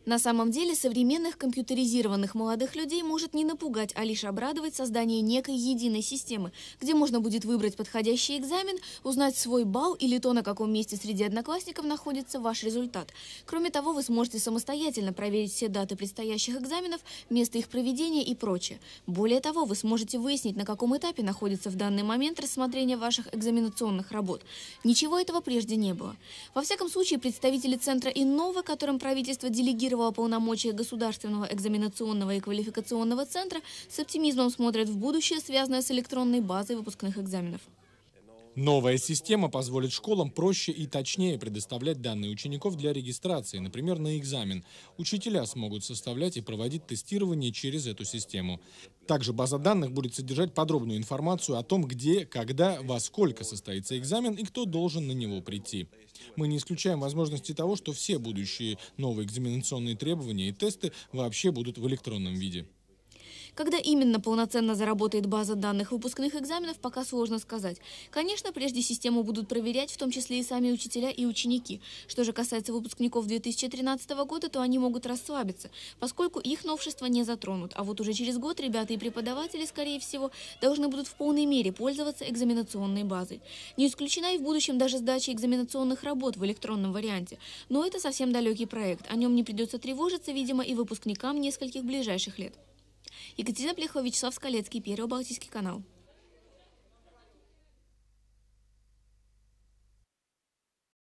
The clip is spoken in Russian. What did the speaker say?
На самом деле современных компьютеризированных молодых людей может не напугать, а лишь обрадовать создание некой единой системы, где можно будет выбрать подходящий экзамен, узнать свой балл или то, на каком месте среди одноклассников находится ваш результат. Кроме того, вы сможете самостоятельно проверить все даты предстоящих экзаменов, место их проведения и прочее. Более того, вы сможете выяснить, на каком этапе находится в данный момент рассмотрение ваших экзаменационных работ. Ничего этого прежде не было. Во всяком случае, представители центра Иннова, которым правительство делегировало полномочия Государственного экзаменационного и квалификационного центра, с оптимизмом смотрят в будущее, связанное с электронной базой выпускных экзаменов. Новая система позволит школам проще и точнее предоставлять данные учеников для регистрации, например, на экзамен. Учителя смогут составлять и проводить тестирование через эту систему. Также база данных будет содержать подробную информацию о том, где, когда, во сколько состоится экзамен и кто должен на него прийти. Мы не исключаем возможности того, что все будущие новые экзаменационные требования и тесты вообще будут в электронном виде. Когда именно полноценно заработает база данных выпускных экзаменов, пока сложно сказать. Конечно, прежде систему будут проверять, в том числе и сами учителя и ученики. Что же касается выпускников 2013 года, то они могут расслабиться, поскольку их новшества не затронут. А вот уже через год ребята и преподаватели, скорее всего, должны будут в полной мере пользоваться экзаменационной базой. Не исключена и в будущем даже сдача экзаменационных работ в электронном варианте. Но это совсем далекий проект. О нем не придется тревожиться, видимо, и выпускникам нескольких ближайших лет. Екатерина Плехова, Вячеслав Скалецкий, Первый Балтийский канал.